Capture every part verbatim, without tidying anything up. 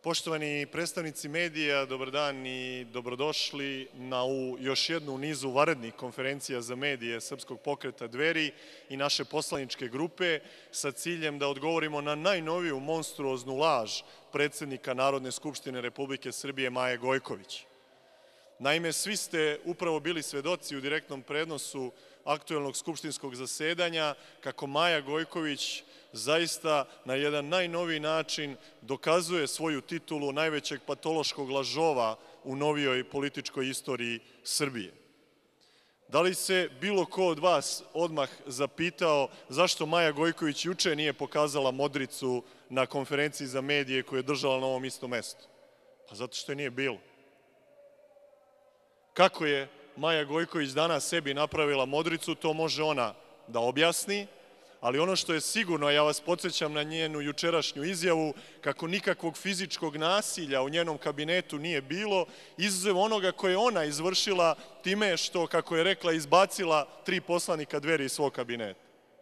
Poštovani predstavnici medija, dobar dan i dobrodošli na ovu još jednu u nizu vanrednih konferencija za medije Srpskog pokreta Dveri i naše poslaničke grupe sa ciljem da odgovorimo na najnoviju monstruoznu laž predsednika Narodne skupštine Republike Srbije Maje Gojković. Naime, svi ste upravo bili svedoci u direktnom prenosu aktuelnog skupštinskog zasedanja kako Maja Gojković zaista na jedan najnoviji način dokazuje svoju titulu najvećeg patološkog lažova u novijoj političkoj istoriji Srbije. Da li se bilo ko od vas odmah zapitao zašto Maja Gojković juče nije pokazala modricu na konferenciji za medije koju je držala na ovom istom mestu? Pa zato što je nije bilo. Kako je Maja Gojković danas sebi napravila modricu, to može ona da objasni, ali ono što je sigurno, ja vas podsjećam na njenu jučerašnju izjavu, kako nikakvog fizičkog nasilja u njenom kabinetu nije bilo, izuzev onoga koje je ona izvršila time što, kako je rekla, izbacila tri poslanika Dveri iz svog kabineta.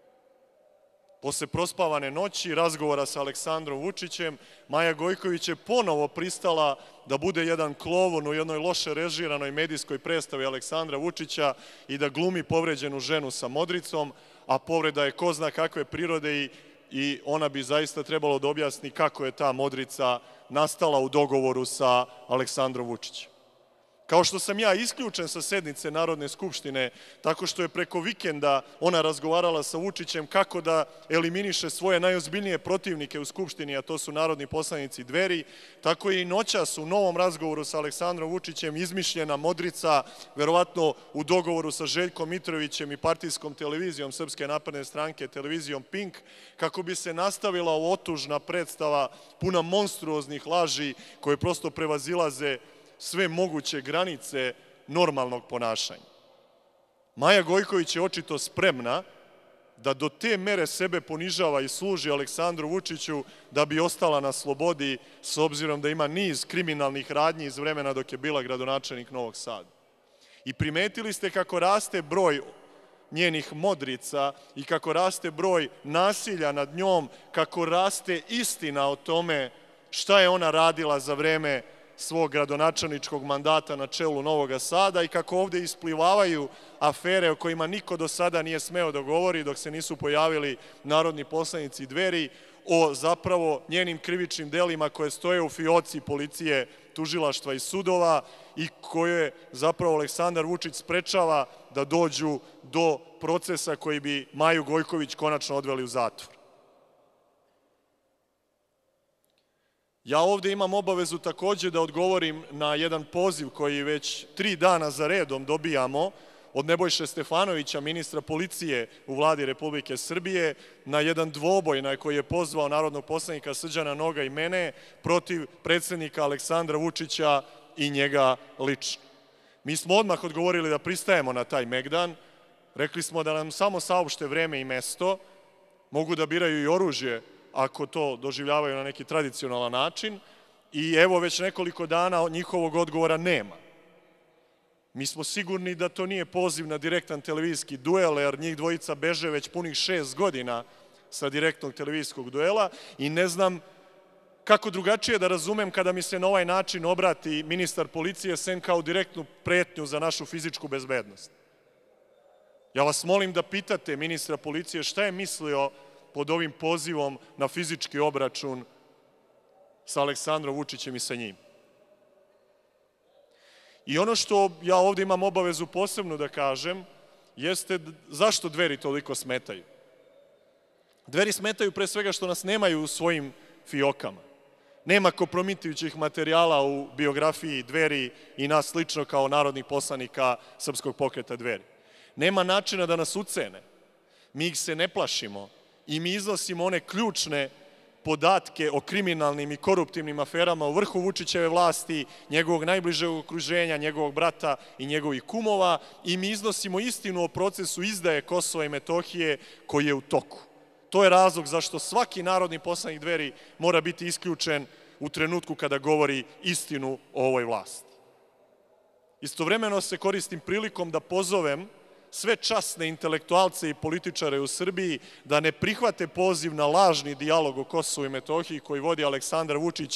Posle prospavane noći, razgovora sa Aleksandrom Vučićem, Maja Gojković je ponovo pristala da bude jedan klovun u jednoj loše režiranoj medijskoj predstavi Aleksandra Vučića i da glumi povređenu ženu sa modricom, a povreda je ko zna kakve prirode i ona bi zaista trebalo da objasni kako je ta modrica nastala u dogovoru sa Aleksandrom Vučićem. Kao što sam ja isključen sa sednice Narodne skupštine tako što je preko vikenda ona razgovarala sa Vučićem kako da eliminiše svoje najozbiljnije protivnike u Skupštini, a to su narodni poslanici Dveri, tako je i noćas u novom razgovoru sa Aleksandrom Vučićem izmišljena modrica, verovatno u dogovoru sa Željkom Mitrovićem i partijskom televizijom Srpske napredne stranke, televizijom Pink, kako bi se nastavila otužna predstava puna monstruoznih laži koje prosto prevazilaze sve moguće granice normalnog ponašanja. Maja Gojković je očito spremna da do te mere sebe ponižava i služi Aleksandru Vučiću da bi ostala na slobodi, s obzirom da ima niz kriminalnih radnji iz vremena dok je bila gradonačelnik Novog Sada. I primetili ste kako raste broj njenih modrica i kako raste broj nasilja nad njom, kako raste istina o tome šta je ona radila za vreme svog gradonačelničkog mandata na čelu Novog Sada i kako ovde isplivavaju afere o kojima niko do sada nije smeo da govori dok se nisu pojavili narodni poslanici Dveri, o zapravo njenim krivičnim delima koje stoje u fioci policije, tužilaštva i sudova i koje zapravo Aleksandar Vučić sprečava da dođu do procesa koji bi Maju Gojković konačno odveli u zatvor. Ja ovde imam obavezu takođe da odgovorim na jedan poziv koji već tri dana za redom dobijamo od Nebojše Stefanovića, ministra policije u Vladi Republike Srbije, na jedan dvoboj na koji je pozvao narodnog poslanika Srđana Noga i mene protiv predsednika Aleksandra Vučića i njega lično. Mi smo odmah odgovorili da pristajemo na taj megdan, rekli smo da nam samo saopšte vreme i mesto, mogu da biraju i oružje ako to doživljavaju na neki tradicionalan način i evo već nekoliko dana njihovog odgovora nema. Mi smo sigurni da to nije poziv na direktan televizijski duel, jer njih dvojica beže već punih šest godina sa direktnog televizijskog duela i ne znam kako drugačije da razumem kada mi se na ovaj način obrati ministar policije sem kao direktnu pretnju za našu fizičku bezbednost. Ja vas molim da pitate ministra policije šta je mislio pod ovim pozivom na fizički obračun sa Aleksandrom Vučićem i sa njim. I ono što ja ovde imam obavezu posebno da kažem jeste zašto Dveri toliko smetaju. Dveri smetaju pre svega što nas nemaju u svojim fiokama. Nema kompromitujućih materijala u biografiji Dveri i nas slično kao narodnih poslanika Srpskog pokreta Dveri. Nema načina da nas ucene. Mi ih se ne plašimo. I mi iznosimo one ključne podatke o kriminalnim i koruptivnim aferama u vrhu Vučićeve vlasti, njegovog najbližeg okruženja, njegovog brata i njegovih kumova i mi iznosimo istinu o procesu izdaje Kosova i Metohije koji je u toku. To je razlog zašto svaki narodni poslanik Dveri mora biti isključen u trenutku kada govori istinu o ovoj vlasti. Istovremeno se koristim prilikom da pozovem sve časne intelektualce i političare u Srbiji da ne prihvate poziv na lažni dijalog o Kosovu i Metohiji koji vodi Aleksandar Vučić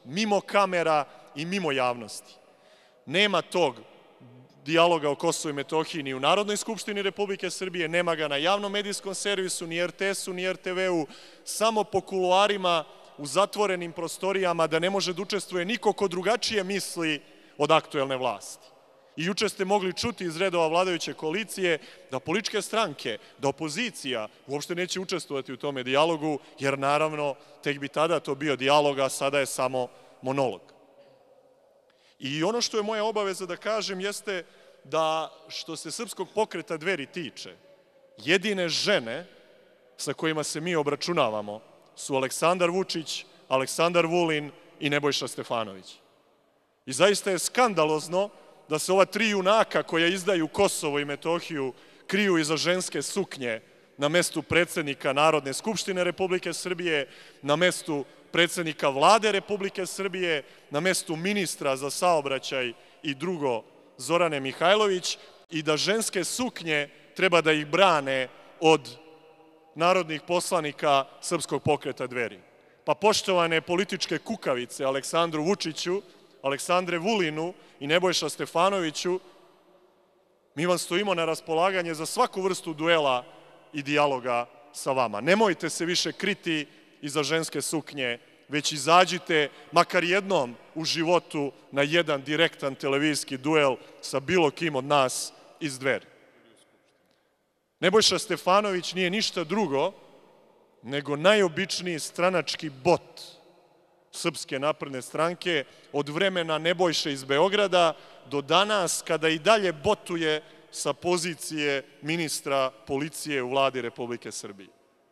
mimo kamera i mimo javnosti. Nema tog dijaloga o Kosovu i Metohiji ni u Narodnoj skupštini Republike Srbije, nema ga na javnom medijskom servisu, ni er te esu, ni er te veu, samo po kuloarima u zatvorenim prostorijama da ne može da učestvuje niko ko drugačije misli od aktuelne vlasti. I juče ste mogli čuti iz redova vladajuće koalicije da političke stranke, da opozicija uopšte neće učestvovati u tome dijalogu, jer naravno tek bi tada to bio dijalog, a sada je samo monolog. I ono što je moja obaveza da kažem jeste da što se Srpskog pokreta Dveri tiče, jedine žene sa kojima se mi obračunavamo su Aleksandar Vučić, Aleksandar Vulin i Nebojša Stefanović. I zaista je skandalozno da se ova tri junaka koja izdaju Kosovo i Metohiju kriju iza ženske suknje na mestu predsednika Narodne skupštine Republike Srbije, na mestu predsednika Vlade Republike Srbije, na mestu ministra za saobraćaj i drugo Zorane Mihajlović i da ženske suknje treba da ih brane od narodnih poslanika Srpskog pokreta Dveri. Pa poštovane političke kukavice Aleksandru Vučiću, Aleksandre Vulinu i Nebojša Stefanoviću, mi vam stojimo na raspolaganje za svaku vrstu duela i dijaloga sa vama. Nemojte se više kriti iza ženske suknje, već izađite makar jednom u životu na jedan direktan televizijski duel sa bilo kim od nas iz Dveri. Nebojša Stefanović nije ništa drugo nego najobičniji stranački bot Srpske napredne stranke od vremena Nebojše iz Beograda do danas kada i dalje botuje sa pozicije ministra policije u Vladi Republike Srbije.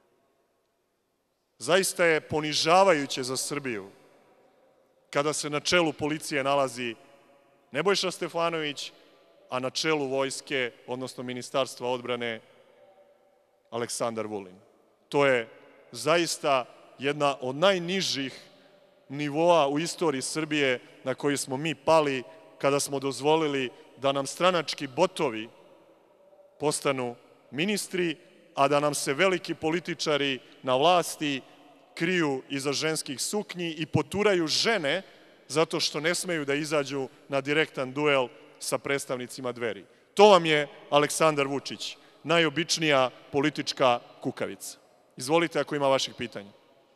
Zaista je ponižavajuće za Srbiju kada se na čelu policije nalazi Nebojša Stefanović, a na čelu vojske, odnosno Ministarstva odbrane, Aleksandar Vulin. To je zaista jedna od najnižih nivoa u istoriji Srbije na koji smo mi pali kada smo dozvolili da nam stranački botovi postanu ministri, a da nam se veliki političari na vlasti kriju iza ženskih suknji i poturaju žene zato što ne smeju da izađu na direktan duel sa predstavnicima Dveri. To vam je Aleksandar Vučić, najobičnija politička kukavica. Izvolite ako ima vaših pitanja.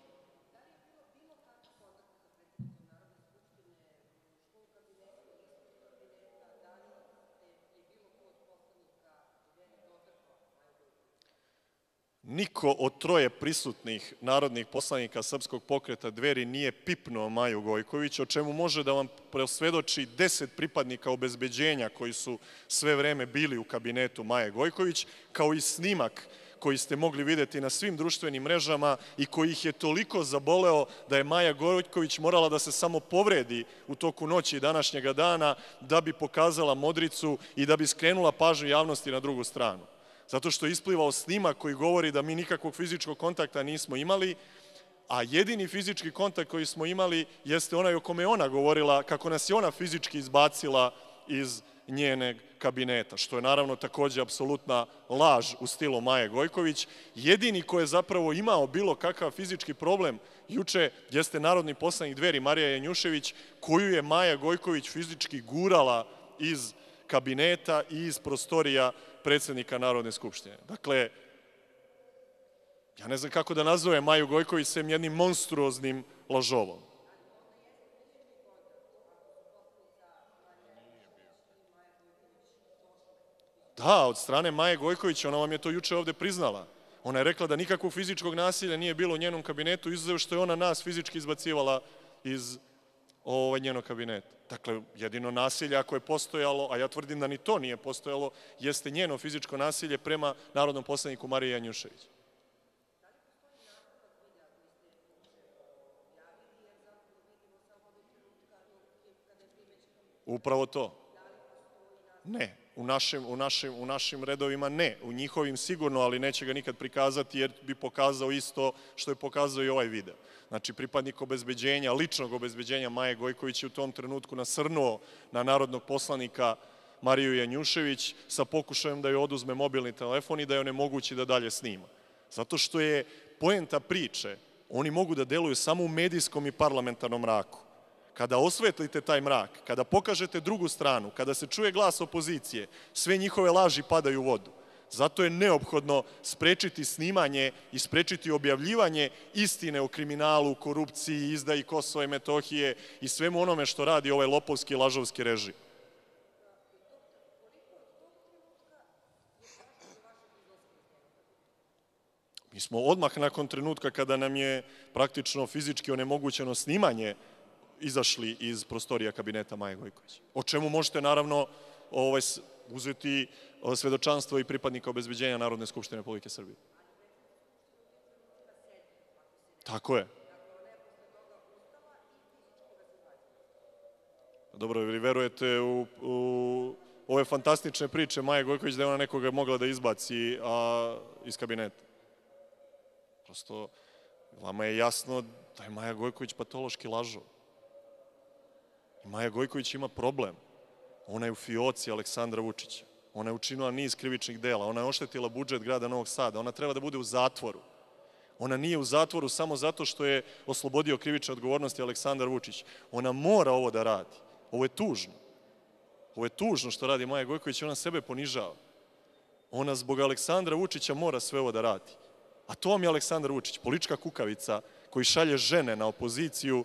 Niko od troje prisutnih narodnih poslanika Srpskog pokreta Dveri nije pipnuo Maju Gojković, o čemu može da vam presvedoči deset pripadnika obezbeđenja koji su sve vreme bili u kabinetu Maje Gojković, kao i snimak koji ste mogli videti na svim društvenim mrežama i koji ih je toliko zaboleo da je Maja Gojković morala da se samo povredi u toku noći današnjega dana da bi pokazala modricu i da bi skrenula pažnju javnosti na drugu stranu. Zato što je isplivao snimak koji govori da mi nikakvog fizičkog kontakta nismo imali, a jedini fizički kontakt koji smo imali jeste onaj o kome je ona govorila, kako nas je ona fizički izbacila iz njenog kabineta, što je naravno takođe apsolutna laž u stilu Maje Gojković. Jedini ko je zapravo imao bilo kakav fizički problem juče jeste narodni poslanik Dveri Marija Janjušević, koju je Maja Gojković fizički gurala iz kabineta i iz prostorija predsednika Narodne skupštine. Dakle, ja ne znam kako da nazovem Maju Gojković sem jednim monstruoznim lažovom. Da, od strane Maje Gojković, ona vam je to juče ovde priznala. Ona je rekla da nikakvog fizičkog nasilja nije bilo u njenom kabinetu, izuzev što je ona nas fizički izbacivala iz njenog kabineta. Dakle, jedino nasilje ako je postojalo, a ja tvrdim da ni to nije postojalo, jeste njeno fizičko nasilje prema narodnom poslaniku Mariji Janjušević. Upravo to. Ne. U našim, u, našim, u našim redovima ne. U njihovim sigurno, ali neće ga nikad prikazati jer bi pokazao isto što je pokazao i ovaj video. Znači, pripadnik obezbeđenja, ličnog obezbeđenja Maje Gojković je u tom trenutku nasrnuo na narodnog poslanika Mariju Janjušević sa pokušajem da joj oduzme mobilni telefon i da joj onemogući da dalje snima. Zato što je poenta priče, oni mogu da deluju samo u medijskom i parlamentarnom mraku. kada osvetlite taj mrak, kada pokažete drugu stranu, kada se čuje glas opozicije, sve njihove laži padaju u vodu. Zato je neophodno sprečiti snimanje i sprečiti objavljivanje istine o kriminalu, korupciji, izdaji Kosova i Metohije i svemu onome što radi ovaj lopovski i lažovski režim. Mi smo odmah nakon trenutka kada nam je praktično fizički onemogućeno snimanje izašli iz prostorija kabineta Maje Gojković. O čemu možete naravno ovaj, uzeti svedočanstvo i pripadnika obezbeđenja Narodne skupštine Republike Srbije. Tako je. Dobro, vi verujete u, u ove fantastične priče Maje Gojković da je ona nekoga mogla da izbaci a, iz kabineta? Prosto, vama je jasno da je Maja Gojković patološki lažov. I Maja Gojković ima problem. Ona je u fioci Aleksandra Vučića. Ona je učinila niz krivičnih dela. Ona je oštetila budžet grada Novog Sada. Ona treba da bude u zatvoru. Ona nije u zatvoru samo zato što je oslobodio krivične odgovornosti Aleksandar Vučić. Ona mora ovo da radi. Ovo je tužno. Ovo je tužno što radi Maja Gojković i ona sebe ponižava. Ona zbog Aleksandra Vučića mora sve ovo da radi. A to vam je Aleksandar Vučić, politička kukavica koji šalje žene na opoziciju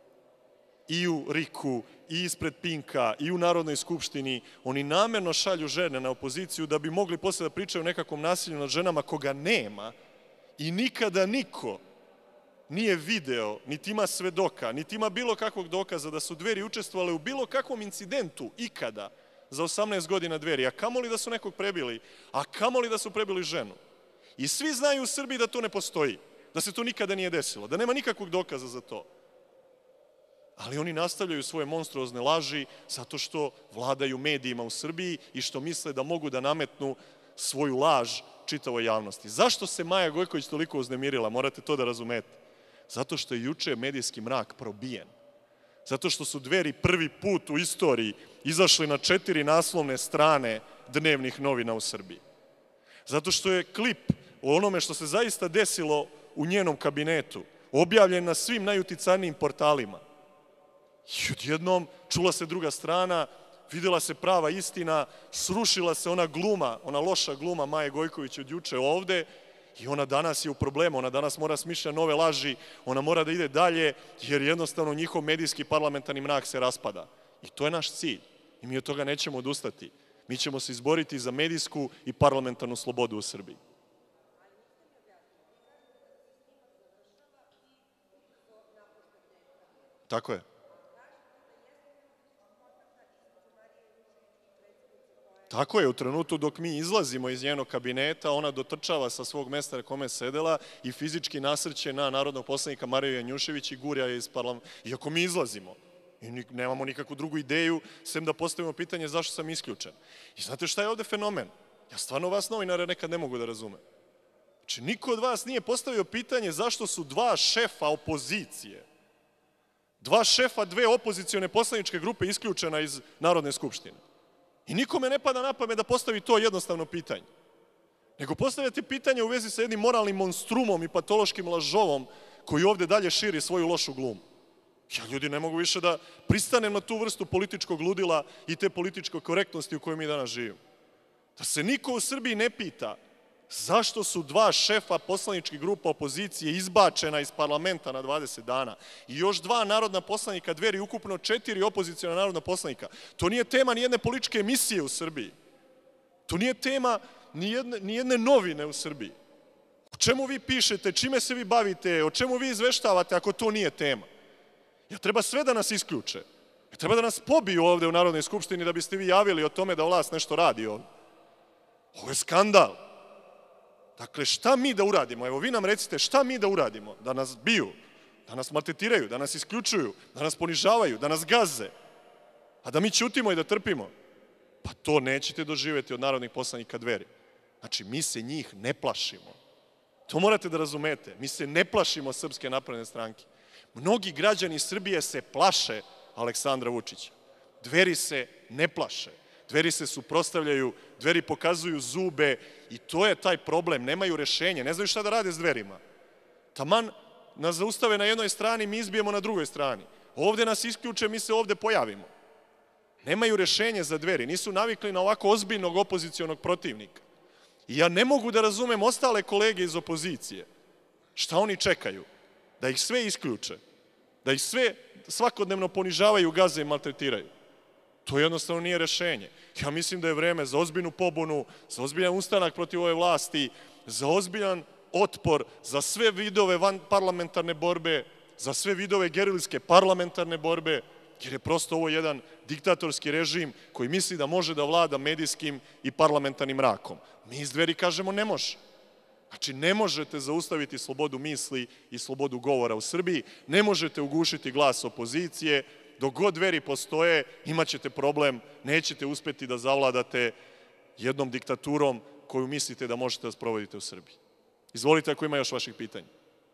i u Riku, i ispred Pinka, i u Narodnoj skupštini. Oni namerno šalju žene na opoziciju da bi mogli posle da pričaju o nekakvom nasilju nad ženama koga nema i nikada niko nije video, niti ima svedoka, niti ima bilo kakvog dokaza da su Dveri učestvovale u bilo kakvom incidentu ikada za osamnaest godina Dveri, a kamoli da su nekog prebili, a kamoli da su prebili ženu. I svi znaju u Srbiji da to ne postoji, da se to nikada nije desilo, da nema nikakvog dokaza za to. Ali oni nastavljaju svoje monstruozne laži zato što vladaju medijima u Srbiji i što misle da mogu da nametnu svoju laž čitavoj javnosti. Zašto se Maja Gojković toliko uznemirila? Morate to da razumete. Zato što je juče medijski mrak probijen. Zato što su Dveri prvi put u istoriji izašli na četiri naslovne strane dnevnih novina u Srbiji. Zato što je klip o onome što se zaista desilo u njenom kabinetu objavljen na svim najuticajnijim portalima. I odjednom čula se druga strana, videla se prava istina, srušila se ona gluma, ona loša gluma Maje Gojković od juče ovde i ona danas je u problemu, ona danas mora smišljati nove laži, ona mora da ide dalje jer jednostavno njihov medijski parlamentarni mrak se raspada. I to je naš cilj i mi od toga nećemo odustati. Mi ćemo se izboriti za medijsku i parlamentarnu slobodu u Srbiji. Tako je. Tako je, u trenutku dok mi izlazimo iz njenog kabineta, ona dotrčava sa svog mesta na kome je sedela i fizički nasrće na narodnog poslanika Mariju Janjušević i gurja je iz parlamenta. Iako mi izlazimo i nemamo nikakvu drugu ideju, sem da postavimo pitanje zašto sam isključen. I znate šta je ovde fenomen? Ja stvarno vas novinare nekad ne mogu da razumem. Znači, niko od vas nije postavio pitanje zašto su dva šefa opozicije, dva šefa dve opozicione poslaničke grupe isključena iz Narodne skupštine. I nikome ne pada na pamet da postavi to jednostavno pitanje. Nego postavljate pitanje u vezi sa jednim moralnim monstrumom i patološkim lažovom koji ovde dalje širi svoju lošu glumu. Ja, ljudi, ne mogu više da pristanem na tu vrstu političkog ludila i te političke korektnosti u kojoj mi danas živimo. Da se niko u Srbiji ne pita zašto su dva šefa poslaničkih grupa opozicije izbačena iz parlamenta na dvadeset dana i još dva narodna poslanika Dveri, ukupno četiri opoziciona narodna poslanika. To nije tema ni jedne političke emisije u Srbiji. To nije tema ni jedne, ni jedne novine u Srbiji. O čemu vi pišete, čime se vi bavite, o čemu vi izveštavate ako to nije tema? Ja treba sve da nas isključe. Ja treba da nas pobiju ovde u Narodnoj skupštini da biste vi javili o tome da vlast nešto radi ovde. Ovo je skandal. Dakle, šta mi da uradimo? Evo, vi nam recite šta mi da uradimo? Da nas biju, da nas maltretiraju, da nas isključuju, da nas ponižavaju, da nas gaze, a da mi ćutimo i da trpimo? Pa to nećete doživeti od narodnih poslanika Dveri. Znači, mi se njih ne plašimo. To morate da razumete. Mi se ne plašimo Srpske napredne stranke. Mnogi građani Srbije se plaše Aleksandra Vučića. Dveri se ne plaše. Dveri se suprotstavljaju, Dveri pokazuju zube i to je taj problem. Nemaju rešenje, ne znaju šta da rade s Dverima. Taman nas zaustave na jednoj strani, mi izbijemo na drugoj strani. Ovde nas isključe, mi se ovde pojavimo. Nemaju rešenje za Dveri, nisu navikli na ovako ozbiljnog opozicionog protivnika. I ja ne mogu da razumem ostale kolege iz opozicije. Šta oni čekaju? Da ih sve isključe? Da ih sve svakodnevno ponižavaju, gaze i maltretiraju? To jednostavno nije rešenje. Ja mislim da je vreme za ozbiljnu pobunu, za ozbiljan ustanak protiv ove vlasti, za ozbiljan otpor, za sve vidove vanparlamentarne borbe, za sve vidove gerilske parlamentarne borbe, jer je prosto ovo jedan diktatorski režim koji misli da može da vlada medijskim i parlamentarnim mrakom. Mi iz Dveri kažemo ne može. Znači, ne možete zaustaviti slobodu misli i slobodu govora u Srbiji, ne možete ugušiti glas opozicije, dok god Dveri postoje, imaćete problem, nećete uspeti da zavladate jednom diktaturom koju mislite da možete da sprovodite u Srbiji. Izvolite ako ima još vaših pitanja.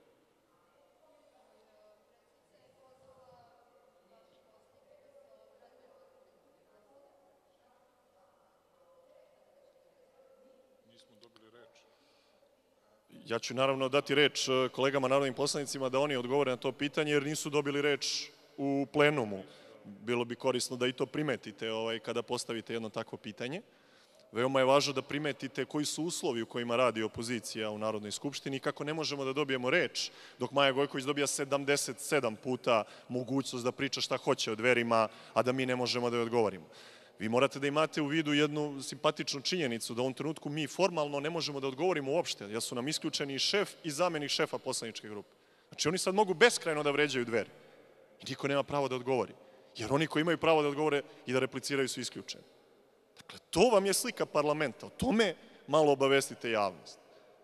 Ja ću naravno dati reč kolegama narodnim poslanicima da oni odgovore na to pitanje, jer nisu dobili reč u plenumu. Bilo bi korisno da i to primetite kada postavite jedno takvo pitanje. Veoma je važno da primetite koji su uslovi u kojima radi opozicija u Narodnoj skupštini i kako ne možemo da dobijemo reč dok Maja Gojković dobija sedamdeset sedam puta mogućnost da priča šta hoće o Dverima, a da mi ne možemo da joj odgovorimo. Vi morate da imate u vidu jednu simpatičnu činjenicu, da u ovom trenutku mi formalno ne možemo da odgovorimo uopšte, jer su nam isključeni i šef i zamenik šefa poslaničke grupe. Znači, oni sad mogu beskrajno da vređaju Dveri i niko nema pravo da odgovori, jer oni koji imaju pravo da odgovore i da repliciraju su isključeni. Dakle, to vam je slika parlamenta, o tome malo obavestite javnost.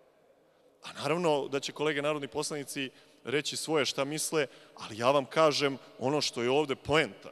A naravno da će kolege narodni poslanici reći svoje šta misle, ali ja vam kažem ono što je ovde poenta.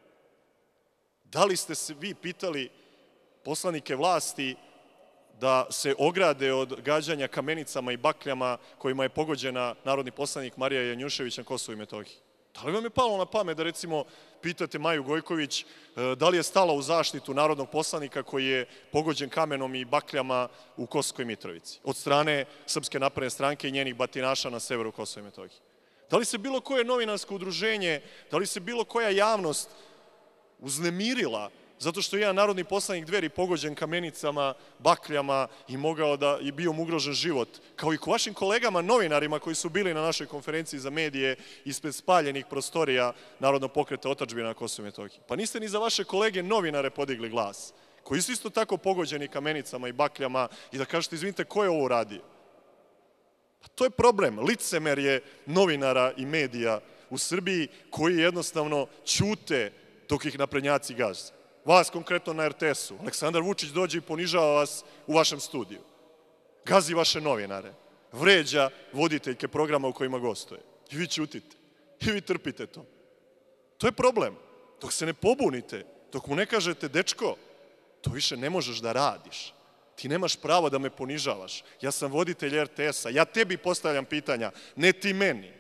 Da li ste se vi pitali poslanike vlasti da se ograde od gađanja kamenicama i bakljama kojima je pogođena narodni poslanik Marija Janjušević na Kosovu i Metohiji? Da li vam je palo na pamet da, recimo, pitate Maju Gojković da li je stala u zaštitu narodnog poslanika koji je pogođen kamenom i bakljama u Kosovskoj Mitrovici od strane Srpske napredne stranke i njenih batinaša na severu Kosova i Metohije? Da li se bilo koje novinarsko udruženje, da li se bilo koja javnost uznemirila zato što je jedan narodni poslanik Dveri pogođen kamenicama, bakljama i mogao da i bio mu ugrožen život, kao i ko vašim kolegama novinarima koji su bili na našoj konferenciji za medije ispred spaljenih prostorija Narodnog pokreta otadžbine na Kosovu i Metohiji? Pa niste ni za vaše kolege novinare podigli glas, koji su isto tako pogođeni kamenicama i bakljama i da kažete, izvinite, ko je ovo uradio? Pa to je problem, licemerje novinara i medija u Srbiji koji jednostavno ćute dok ih naprednjaci gaze. Vas konkretno na er te esu. Aleksandar Vučić dođe i ponižava vas u vašem studiju. Gazi vaše novinare. Vređa voditeljke programa u kojima gostuje. I vi ćutite. I vi trpite to. To je problem. Dok se ne pobunite, dok mu ne kažete, dečko, to više ne možeš da radiš. Ti nemaš pravo da me ponižavaš. Ja sam voditelj er te esa. Ja tebi postavljam pitanja, ne ti meni.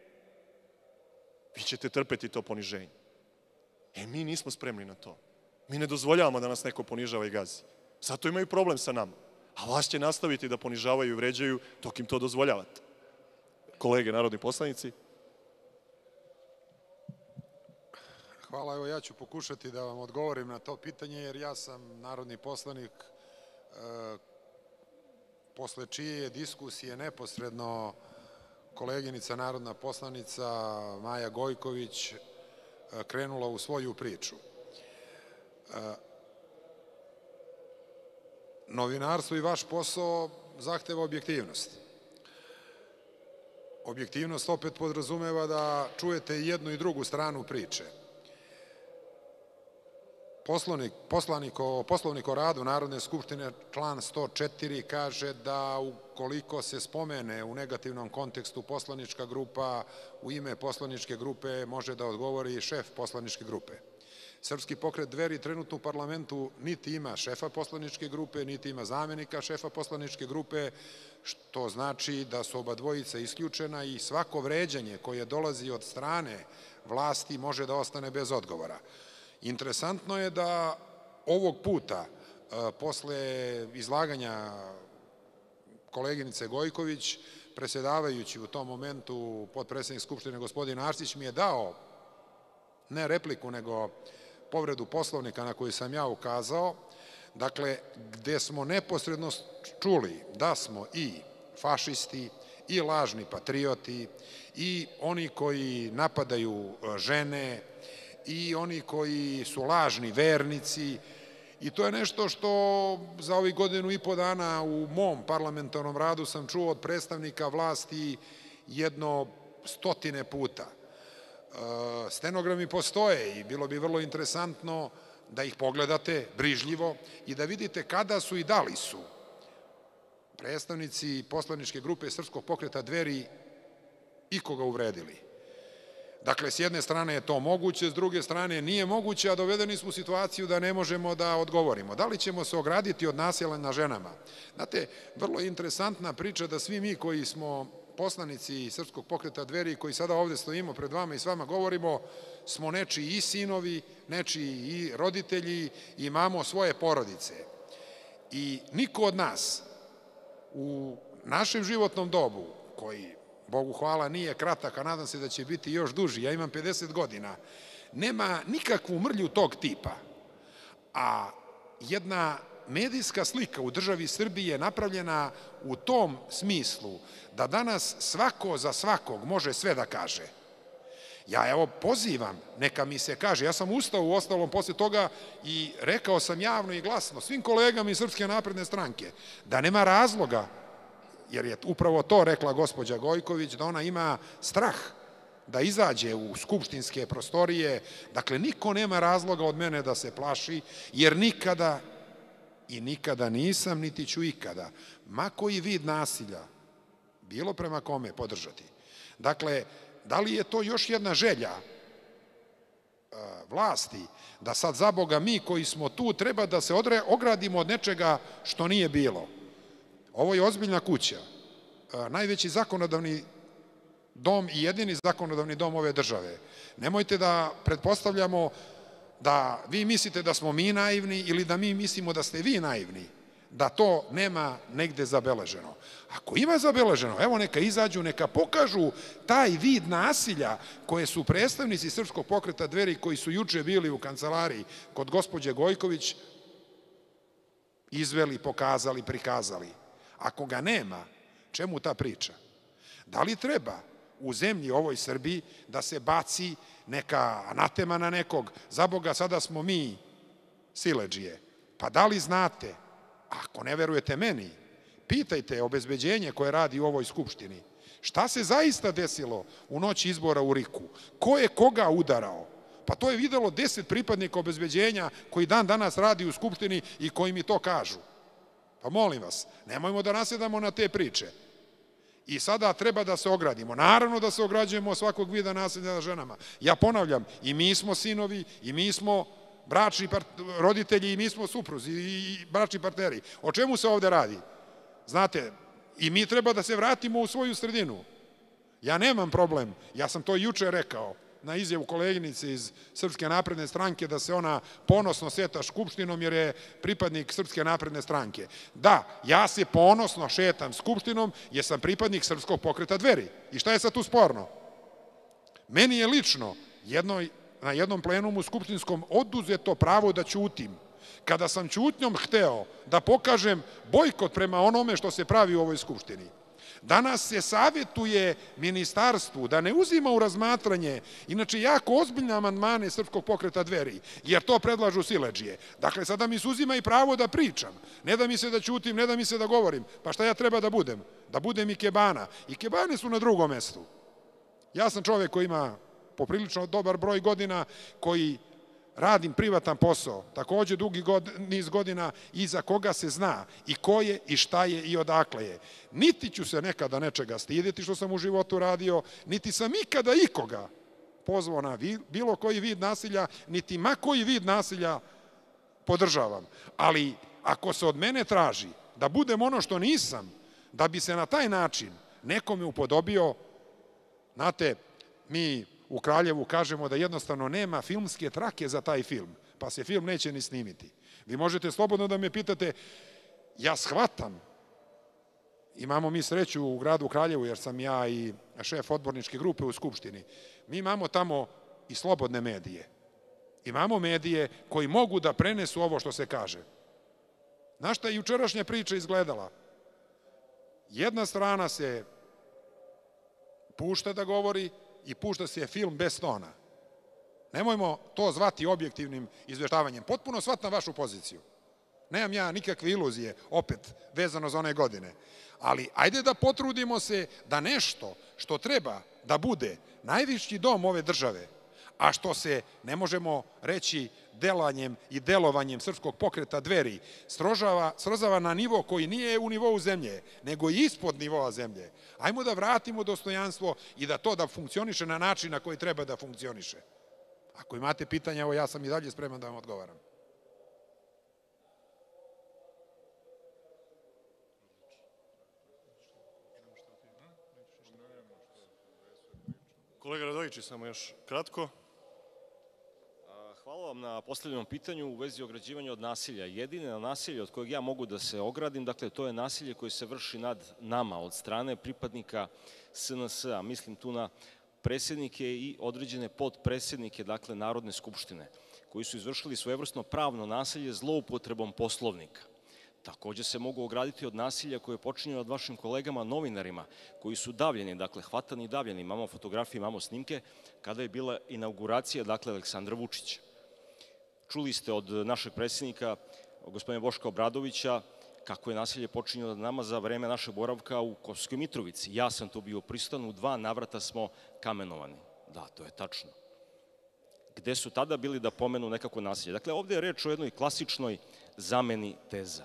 Vi ćete trpeti to poniženje. E, mi nismo spremni na to. Mi ne dozvoljavamo da nas neko ponižava i gazi. Zato imaju problem sa nama. A vas će nastaviti da ponižavaju i vređaju dok im to dozvoljavate. Kolege, narodni poslanici. Hvala, evo ja ću pokušati da vam odgovorim na to pitanje, jer ja sam narodni poslanik posle čije je diskusije neposredno koleginica narodna poslanica Maja Gojković krenula u svoju priču. Novinarstvo i vaš posao zahteva objektivnost. Objektivnost opet podrazumeva da čujete jednu i drugu stranu priče. Poslovnik o radu Narodne skupštine, član sto četiri, kaže da ukoliko se spomene u negativnom kontekstu poslanička grupa, u ime poslaničke grupe može da odgovori i šef poslaničke grupe. Srpski pokret Dveri trenutno u parlamentu niti ima šefa poslaničke grupe, niti ima zamenika šefa poslaničke grupe, što znači da su oba dvojica isključena i svako vređanje koje dolazi od strane vlasti može da ostane bez odgovora. Interesantno je da ovog puta, posle izlaganja koleginice Gojković, predsjedavajući u tom momentu, potpredsednik Skupštine gospodin Arsić mi je dao ne repliku, nego povredu Poslovnika na koju sam ja ukazao, dakle, gde smo neposredno čuli da smo i fašisti, i lažni patrioti, i oni koji napadaju žene, i oni koji su lažni vernici, i to je nešto što za ovih godinu i po dana u mom parlamentarnom radu sam čuo od predstavnika vlasti jedno stotine puta. Stenogrami postoje i bilo bi vrlo interesantno da ih pogledate brižljivo i da vidite kada su i da li su predstavnici poslaničke grupe Srpskog pokreta Dveri ikoga uvredili. Dakle, s jedne strane je to moguće, s druge strane nije moguće, a dovedeni smo u situaciju da ne možemo da odgovorimo. Da li ćemo se ograditi od nasilja nad ženama? Znate, vrlo je interesantna priča da svi mi koji smo poslanici Srpskog pokreta Dveri, koji sada ovde stojimo pred vama i s vama govorimo, smo nečiji i sinovi, nečiji i roditelji, imamo svoje porodice. I niko od nas u našem životnom dobu, koji, Bogu hvala, nije kratak, a nadam se da će biti još duži, ja imam pedeset godina, nema nikakvu mrlju tog tipa. A jedna medijska slika u državi Srbiji je napravljena u tom smislu da danas svako za svakog može sve da kaže. Ja evo pozivam, neka mi se kaže, ja sam ustao u ostalom posle toga i rekao sam javno i glasno svim kolegama iz Srpske napredne stranke da nema razloga, jer je upravo to rekla gospođa Gojković, da ona ima strah da izađe u skupštinske prostorije. Dakle, niko nema razloga od mene da se plaši, jer nikada i nikada nisam, niti ću ikada, ma koji vid nasilja, bilo prema kome, podržati. Dakle, da li je to još jedna želja vlasti da sad za Boga mi koji smo tu treba da se ogradimo od nečega što nije bilo? Ovo je ozbiljna kuća, najveći zakonodavni dom i jedini zakonodavni dom ove države. Nemojte da pretpostavljamo da vi mislite da smo mi naivni ili da mi mislimo da ste vi naivni, da to nema negde zabeleženo. Ako ima zabeleženo, evo neka izađu, neka pokažu taj vid nasilja koje su predstavnici Srpskog pokreta Dveri koji su juče bili u kancelariji kod gospođe Gojković izveli, pokazali, prikazali. Ako ga nema, čemu ta priča? Da li treba u zemlji ovoj Srbiji da se baci neka anatema na nekog? Za Boga, sada smo mi siledžije. Pa da li znate, ako ne verujete meni, pitajte obezbeđenje koje radi u ovoj skupštini. Šta se zaista desilo u noći izbora u Riku? Ko je koga udarao? Pa to je videlo deset pripadnika obezbeđenja koji dan danas radi u skupštini i koji mi to kažu. Pa molim vas, nemojmo da nasjedamo na te priče. I sada treba da se ogradimo. Naravno da se ograđujemo od svakog vida nasilja nad ženama. Ja ponavljam, i mi smo sinovi, i mi smo bračni roditelji, i mi smo supruzi, i bračni partneri. O čemu se ovde radi? Znate, i mi treba da se vratimo u svoju sredinu. Ja nemam problem, ja sam to juče rekao, na izjavu koleginice iz Srpske napredne stranke da se ona ponosno šeta Skupštinom jer je pripadnik Srpske napredne stranke. Da, ja se ponosno šetam Skupštinom jer sam pripadnik Srpskog pokreta Dveri. I šta je sad tu sporno? Meni je lično na jednom plenumu skupštinskom oduzeto pravo da ćutim. Kada sam ćutnjom hteo da pokažem bojkot prema onome što se pravi u ovoj Skupštini. Danas se savjetuje ministarstvu da ne uzima u razmatranje, inače jako ozbiljne amandmane Srpskog pokreta Dveri, jer to predlažu siledžije. Dakle, sada mi se uzima i pravo da pričam. Ne da mi se da ćutim, ne da mi se da govorim. Pa šta ja treba da budem? Da budem i kebana. I kebane su na drugom mestu. Ja sam čovek koji ima poprilično dobar broj godina, koji radim privatan posao, takođe dugi niz godina, i za koga se zna i ko je i šta je i odakle je. Niti ću se nekada nečega stiditi što sam u životu radio, niti sam ikada ikoga pozvao na bilo koji vid nasilja, niti ma koji vid nasilja podržavam. Ali ako se od mene traži da budem ono što nisam, da bi se na taj način nekome upodobio, znate, mi u Kraljevu kažemo da jednostavno nema filmske trake za taj film, pa se film neće ni snimiti. Vi možete slobodno da me pitate, ja shvatam, imamo mi sreću u gradu Kraljevu, jer sam ja i šef odborničke grupe u Skupštini, mi imamo tamo i slobodne medije. Imamo medije koji mogu da prenesu ovo što se kaže. Znaš šta je jučerašnja priča izgledala? Jedna strana se pušta da govori i pušta se film bez tona. Nemojmo to zvati objektivnim izveštavanjem. Potpuno shvatam vašu poziciju. Nemam ja nikakve iluzije, opet, vezano za one godine. Ali ajde da potrudimo se da nešto što treba da bude najviši dom ove države, a što se, ne možemo reći delanjem i delovanjem Srpskog pokreta Dveri, srozava na nivo koji nije u nivou zemlje, nego i ispod nivoa zemlje. Ajmo da vratimo dostojanstvo i da to da funkcioniše na način na koji treba da funkcioniše. Ako imate pitanja, evo ja sam i dalje spreman da vam odgovaram. Kolega Radojičić, samo još kratko. Hvala vam na postavljenom pitanju u vezi ograđivanja od nasilja. Jedine nasilje od kojeg ja mogu da se ogradim, dakle, to je nasilje koje se vrši nad nama od strane pripadnika S N S-a. Mislim tu na predsjednike i određene podpredsjednike, dakle, Narodne skupštine, koji su izvršili svojevrsno pravno nasilje zloupotrebom Poslovnika. Takođe se mogu ograditi od nasilja koje je počinjeno od vašim kolegama novinarima, koji su davljeni, dakle, hvatani i davljeni. Imamo fotografije, imamo snimke, kada je bila inauguracija, dakle, Aleksandra Vučića. Čuli ste od našeg predsjednika, gospodina Boška Obradovića, kako je nasilje počinjeno nad nama za vreme našeg boravka u Kosovskoj Mitrovici. Ja sam tu bio prisutan, u dva navrata smo kamenovani. Da, to je tačno. Gde su tada bili da pomenu nekako nasilje? Dakle, ovde je reč o jednoj klasičnoj zameni teza.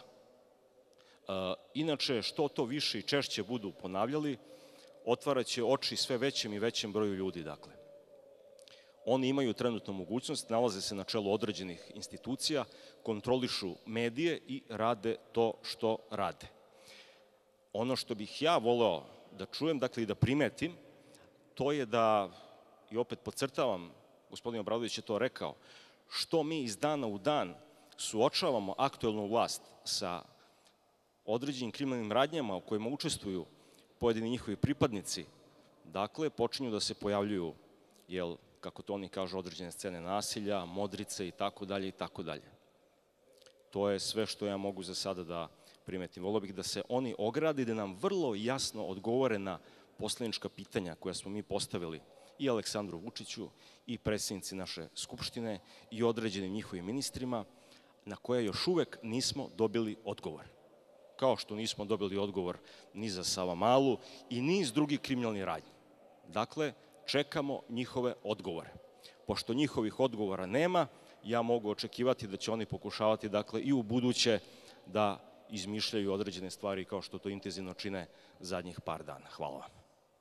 Inače, što to više i češće budu ponavljali, otvaraće oči sve većem i većem broju ljudi, dakle. Oni imaju trenutno mogućnost, nalaze se na čelu određenih institucija, kontrolišu medije i rade to što rade. Ono što bih ja voleo da čujem, dakle, i da primetim, to je da, i opet podcrtavam, gospodin Obradović je to rekao, što mi iz dana u dan suočavamo aktuelnu vlast sa određenim kriminalnim radnjama u kojima učestvuju pojedini njihovi pripadnici, dakle, počinju da se pojavljuju, jel, kako to oni kažu, određene scene nasilja, modrice i tako dalje i tako dalje. To je sve što ja mogu za sada da primetim. Volio bih da se oni ograde i da nam vrlo jasno odgovore na poslanička pitanja koja smo mi postavili i Aleksandru Vučiću i predsjednici naše Skupštine i određenim njihovim ministrima, na koje još uvek nismo dobili odgovor. Kao što nismo dobili odgovor ni za Savamalu i niz drugih kriminalnih radnji. Dakle, čekamo njihove odgovore. Pošto njihovih odgovora nema, ja mogu očekivati da će oni pokušavati, dakle, i u buduće da izmišljaju određene stvari kao što to intenzivno čine zadnjih par dana. Hvala vam.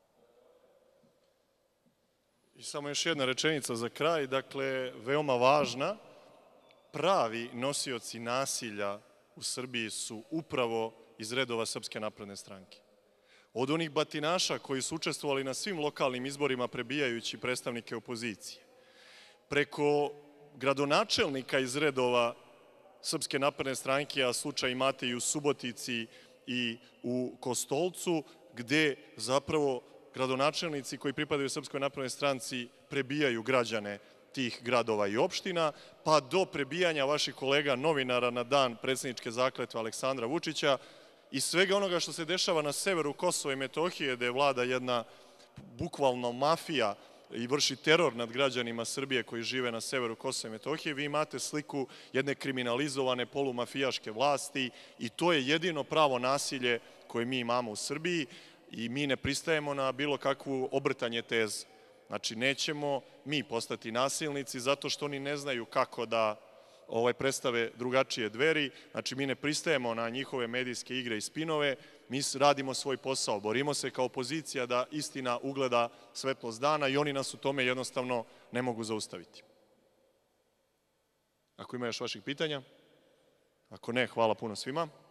I samo još jedna rečenica za kraj, dakle, veoma važna. Pravi nosioci nasilja u Srbiji su upravo iz redova Srpske napredne stranke. Od onih batinaša koji su učestvovali na svim lokalnim izborima prebijajući predstavnike opozicije, preko gradonačelnika iz redova Srpske napredne stranke, a slučaj imate i u Subotici i u Kostolcu, gde zapravo gradonačelnici koji pripadaju Srpskoj naprednoj stranci prebijaju građane tih gradova i opština, pa do prebijanja vaših kolega novinara na dan predsjedničke zakletve Aleksandra Vučića i svega onoga što se dešava na severu Kosova i Metohije, gde vlada jedna bukvalno mafija i vrši teror nad građanima Srbije koji žive na severu Kosova i Metohije, vi imate sliku jedne kriminalizovane polumafijaške vlasti i to je jedino pravo nasilje koje mi imamo u Srbiji i mi ne pristajemo na bilo kakvu obrtanje teze. Znači, nećemo mi postati nasilnici zato što oni ne znaju kako da ovaj, predstave drugačije Dveri. Znači, mi ne pristajemo na njihove medijske igre i spinove, mi radimo svoj posao, borimo se kao opozicija da istina ugleda svetlost dana i oni nas u tome jednostavno ne mogu zaustaviti. Ako ima još vaših pitanja? Ako ne, hvala puno svima.